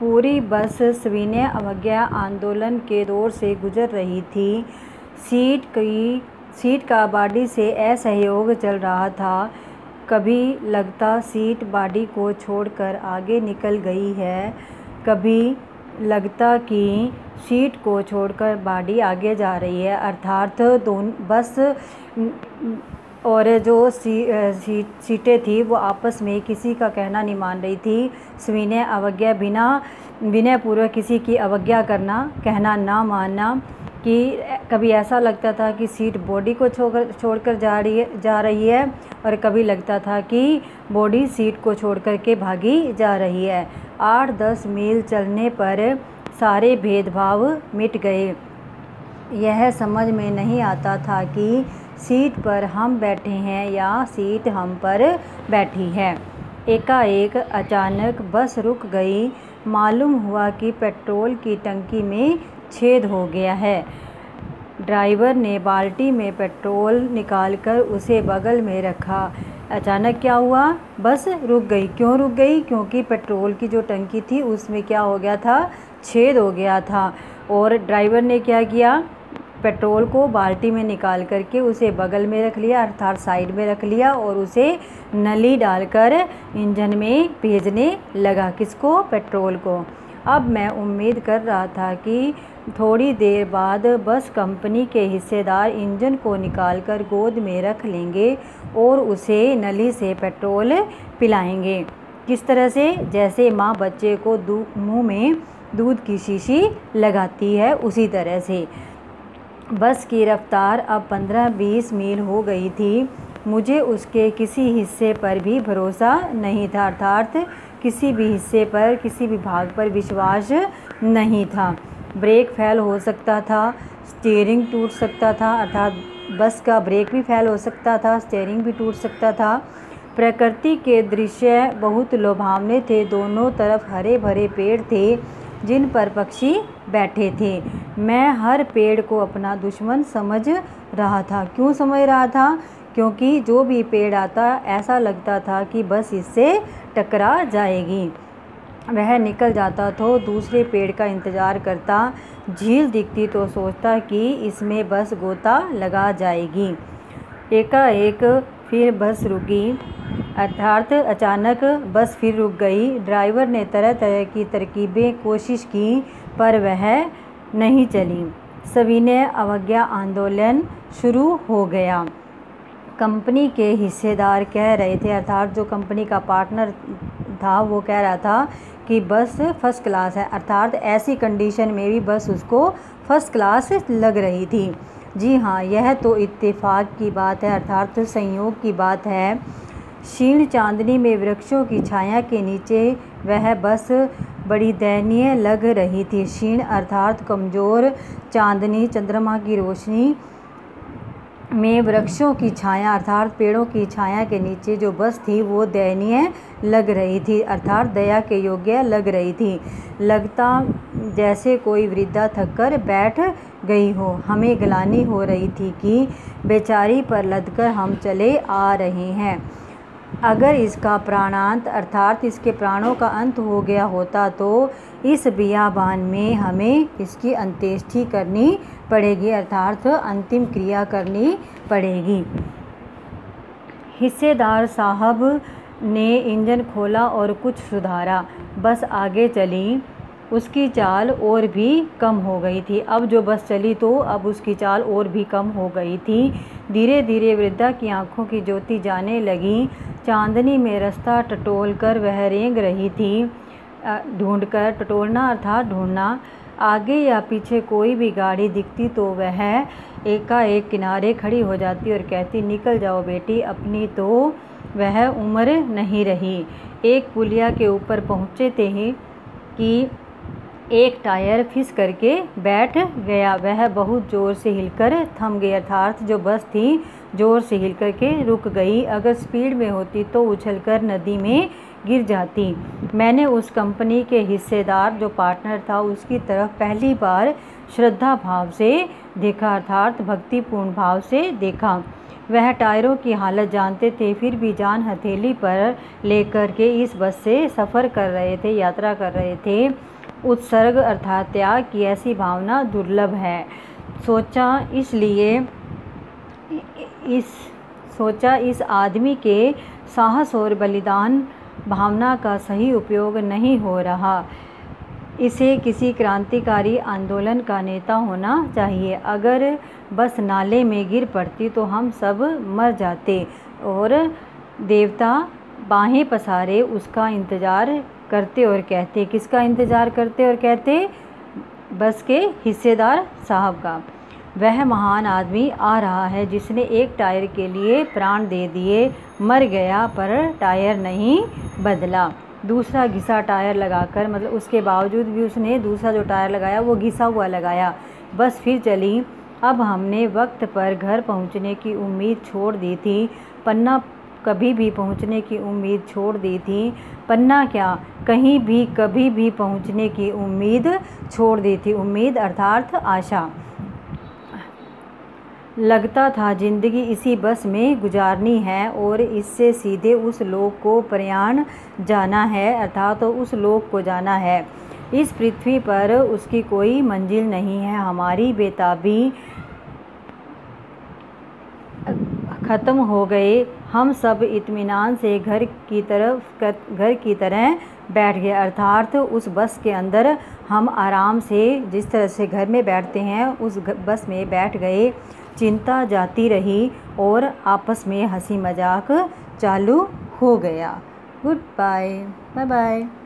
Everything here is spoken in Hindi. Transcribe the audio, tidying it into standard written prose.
पूरी बस सविनय अवज्ञा आंदोलन के दौर से गुजर रही थी। सीट का बॉडी से असहयोग चल रहा था। कभी लगता सीट बॉडी को छोड़कर आगे निकल गई है, कभी लगता कि सीट को छोड़कर बॉडी आगे जा रही है। अर्थात दोनों बस और जो सीटें थी वो आपस में किसी का कहना नहीं मान रही थी। सविनय अवज्ञा बिना विनयपूर्वक किसी की अवज्ञा करना, कहना ना मानना, कि कभी ऐसा लगता था कि सीट बॉडी को छोड़कर जा रही है और कभी लगता था कि बॉडी सीट को छोड़कर के भागी जा रही है। 8-10 मील चलने पर सारे भेदभाव मिट गए। यह समझ में नहीं आता था कि सीट पर हम बैठे हैं या सीट हम पर बैठी है। एकाएक अचानक बस रुक गई। मालूम हुआ कि पेट्रोल की टंकी में छेद हो गया है। ड्राइवर ने बाल्टी में पेट्रोल निकालकर उसे बगल में रखा। अचानक क्या हुआ? बस रुक गई। क्यों रुक गई? क्योंकि पेट्रोल की जो टंकी थी उसमें क्या हो गया था? छेद हो गया था। और ड्राइवर ने क्या किया? पेट्रोल को बाल्टी में निकाल करके उसे बगल में रख लिया, अर्थात साइड में रख लिया, और उसे नली डालकर इंजन में भेजने लगा। किसको? पेट्रोल को। अब मैं उम्मीद कर रहा था कि थोड़ी देर बाद बस कंपनी के हिस्सेदार इंजन को निकालकर गोद में रख लेंगे और उसे नली से पेट्रोल पिलाएंगे। किस तरह से? जैसे माँ बच्चे को मुंह में दूध की शीशी लगाती है, उसी तरह से। बस की रफ्तार अब 15-20 मील हो गई थी। मुझे उसके किसी हिस्से पर भी भरोसा नहीं था, अर्थात किसी भी हिस्से पर, किसी भी भाग पर विश्वास नहीं था। ब्रेक फेल हो सकता था, स्टीयरिंग टूट सकता था, अर्थात बस का ब्रेक भी फेल हो सकता था, स्टीयरिंग भी टूट सकता था। प्रकृति के दृश्य बहुत लुभावने थे। दोनों तरफ हरे भरे पेड़ थे जिन पर पक्षी बैठे थे। मैं हर पेड़ को अपना दुश्मन समझ रहा था। क्यों समझ रहा था? क्योंकि जो भी पेड़ आता ऐसा लगता था कि बस इससे टकरा जाएगी। वह निकल जाता तो दूसरे पेड़ का इंतज़ार करता। झील दिखती तो सोचता कि इसमें बस गोता लगा जाएगी। एकाएक फिर बस रुकी, अर्थात अचानक बस फिर रुक गई। ड्राइवर ने तरह तरह की तरकीबें कोशिश की पर वह नहीं चली। सविनय अवज्ञा आंदोलन शुरू हो गया। कंपनी के हिस्सेदार कह रहे थे, अर्थात जो कंपनी का पार्टनर था वो कह रहा था कि बस फर्स्ट क्लास है, अर्थात ऐसी कंडीशन में भी बस उसको फर्स्ट क्लास लग रही थी। जी हाँ, यह तो इत्तेफाक की बात है, अर्थात संयोग की बात है। क्षीण चांदनी में वृक्षों की छाया के नीचे वह बस बड़ी दयनीय लग रही थी। क्षीण अर्थात कमज़ोर चांदनी, चंद्रमा की रोशनी में वृक्षों की छाया, अर्थात पेड़ों की छाया के नीचे जो बस थी वो दयनीय लग रही थी, अर्थात दया के योग्य लग रही थी। लगता जैसे कोई वृद्धा थककर बैठ गई हो। हमें ग्लानि हो रही थी कि बेचारी पर लदकर हम चले आ रहे हैं। अगर इसका प्राणांत, अर्थात इसके प्राणों का अंत हो गया होता तो इस बियाबान में हमें इसकी अंत्येष्टि करनी पड़ेगी, अर्थात अंतिम क्रिया करनी पड़ेगी। हिस्सेदार साहब ने इंजन खोला और कुछ सुधारा। बस आगे चली। उसकी चाल और भी कम हो गई थी। अब जो बस चली तो अब उसकी चाल और भी कम हो गई थी। धीरे धीरे वृद्धा की आंखों की ज्योति जाने लगी। चांदनी में रास्ता टटोल कर वह रेंग रही थी। ढूंढकर, टटोलना अर्थात ढूंढना। आगे या पीछे कोई भी गाड़ी दिखती तो वह एकाएक किनारे खड़ी हो जाती और कहती, निकल जाओ बेटी, अपनी तो वह उम्र नहीं रही। एक पुलिया के ऊपर पहुँचे थे कि एक टायर फिस करके बैठ गया। वह बहुत ज़ोर से हिलकर थम गई, अर्थात जो बस थी ज़ोर से हिल करके रुक गई। अगर स्पीड में होती तो उछलकर नदी में गिर जाती। मैंने उस कंपनी के हिस्सेदार जो पार्टनर था उसकी तरफ पहली बार श्रद्धा भाव से देखा, अर्थात भक्तिपूर्ण भाव से देखा। वह टायरों की हालत जानते थे, फिर भी जान हथेली पर लेकर के इस बस से सफ़र कर रहे थे, यात्रा कर रहे थे। उत्सर्ग अर्थात त्याग की ऐसी भावना दुर्लभ है। सोचा इस आदमी के साहस और बलिदान भावना का सही उपयोग नहीं हो रहा। इसे किसी क्रांतिकारी आंदोलन का नेता होना चाहिए। अगर बस नाले में गिर पड़ती तो हम सब मर जाते। और देवता बाहें पसारे उसका इंतज़ार करते और कहते, किसका इंतज़ार करते और कहते? बस के हिस्सेदार साहब का। वह महान आदमी आ रहा है जिसने एक टायर के लिए प्राण दे दिए, मर गया पर टायर नहीं बदला। दूसरा घिसा टायर लगाकर, मतलब उसके बावजूद भी उसने दूसरा जो टायर लगाया वो घिसा हुआ लगाया। बस फिर चली। अब हमने वक्त पर घर पहुंचने की उम्मीद छोड़ दी थी। पन्ना कभी भी पहुंचने की उम्मीद छोड़ दी थी। पन्ना क्या, कहीं भी कभी भी पहुंचने की उम्मीद छोड़ दी थी। उम्मीद अर्थात आशा। लगता था जिंदगी इसी बस में गुजारनी है और इससे सीधे उस लोक को प्रयाण जाना है, अर्थात तो उस लोक को जाना है। इस पृथ्वी पर उसकी कोई मंजिल नहीं है। हमारी बेताबी ख़त्म हो गए। हम सब इत्मीनान से घर की तरह बैठ गए, अर्थात उस बस के अंदर हम आराम से जिस तरह से घर में बैठते हैं उस बस में बैठ गए। चिंता जाती रही और आपस में हंसी मजाक चालू हो गया। Good bye, bye bye.